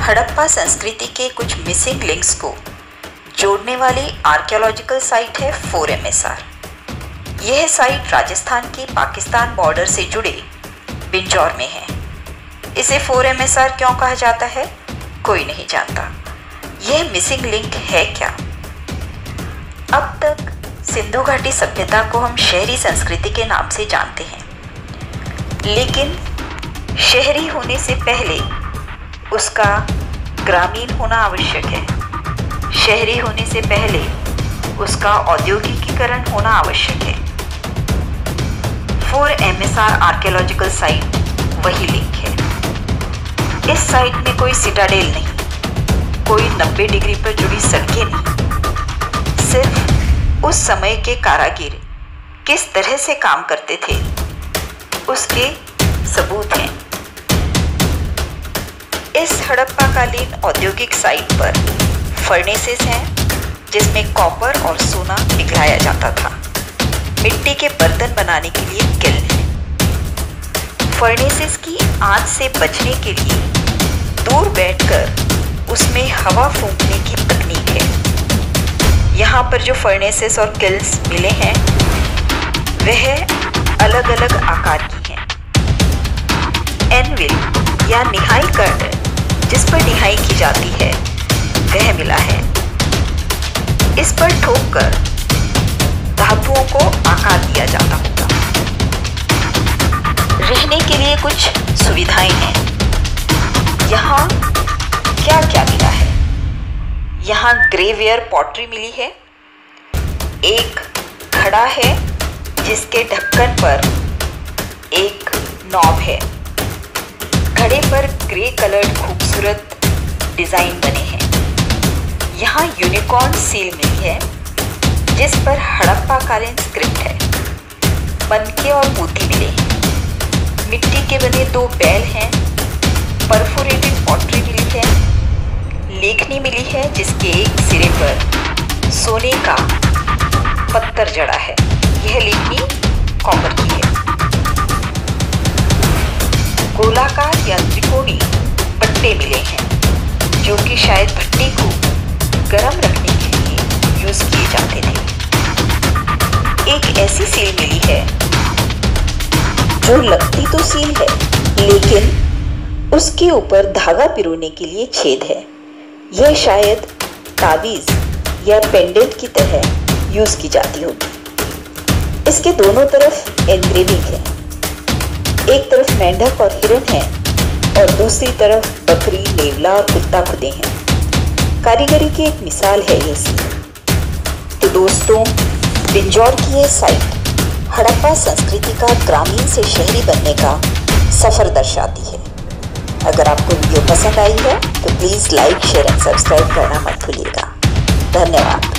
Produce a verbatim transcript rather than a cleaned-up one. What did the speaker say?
हड़प्पा संस्कृति के कुछ मिसिंग लिंक्स को जोड़ने वाली आर्कियोलॉजिकल साइट है फोर एम एस आर। यह साइट राजस्थान के पाकिस्तान बॉर्डर से जुड़े बिंजौर में है। इसे फोर एम एस आर क्यों कहा जाता है, कोई नहीं जानता। यह मिसिंग लिंक है क्या? अब तक सिंधु घाटी सभ्यता को हम शहरी संस्कृति के नाम से जानते हैं, लेकिन शहरी होने से पहले उसका ग्रामीण होना आवश्यक है। शहरी होने से पहले उसका औद्योगिकीकरण होना आवश्यक है। Four M S R archaeological site वही लिंक है। इस साइट में कोई सिटाडेल नहीं, कोई नब्बे डिग्री पर जुड़ी सड़कें नहीं, सिर्फ उस समय के कारागिर किस तरह से काम करते थे उसके सबूत हैं। इस हड़प्पाकालीन औद्योगिक साइट पर फर्नेसेस हैं जिसमें कॉपर और सोना पिघलाया जाता था। मिट्टी के बर्तन बनाने के लिए किल्न है। फर्नेसेस की आंच से बचने के लिए दूर बैठकर उसमें हवा फूंकने की तकनीक है। यहाँ पर जो फर्नेसेस और किल्स मिले हैं वह अलग अलग आकार की हैं। एनविल या निहाई कर्नल जिस पर निहाई की जाती है वह मिला है। इस पर ठोक कर धातुओं को आकार दिया जाता होगा। रहने के लिए कुछ सुविधाएं हैं। यहाँ क्या क्या मिला है? यहाँ ग्रेवेयर पॉटरी मिली है। एक घड़ा है जिसके ढक्कन पर एक नॉब है। घड़े पर ग्रे कलर्ड खूबसूरत डिज़ाइन बने हैं। यहाँ यूनिकॉर्न सील मिली है जिस पर हड़प्पाकालीन स्क्रिप्ट है। मनके और मोती मिले हैं। मिट्टी के बने दो बैल हैं। परफोरेटेड पॉटरी मिली है। लेखनी मिली है जिसके एक सिरे पर सोने का पत्थर जड़ा है। यह लेखनी कॉपर की है। गोलाकार या त्रिकोणी पट्टे मिले हैं जो कि शायद भट्टी को गर्म रखने के लिए यूज किए जाते थे। एक ऐसी सील मिली है जो लगती तो सील है लेकिन उसके ऊपर धागा पिरोने के लिए छेद है। यह शायद ताबीज या पेंडेंट की तरह यूज की जाती होगी। इसके दोनों तरफ एनग्रेविंग है। एक तरफ मेंढक और हिरन है और दूसरी तरफ बकरी, नेवला और कुत्ता खुदे हैं। कारीगरी की एक मिसाल है ये सील। तो दोस्तों, बिंजौर की ये साइट हड़प्पा संस्कृति का ग्रामीण से शहरी बनने का सफ़र दर्शाती है। अगर आपको वीडियो पसंद आई है तो please like, share and subscribe करना मत भूलिएगा। धन्यवाद।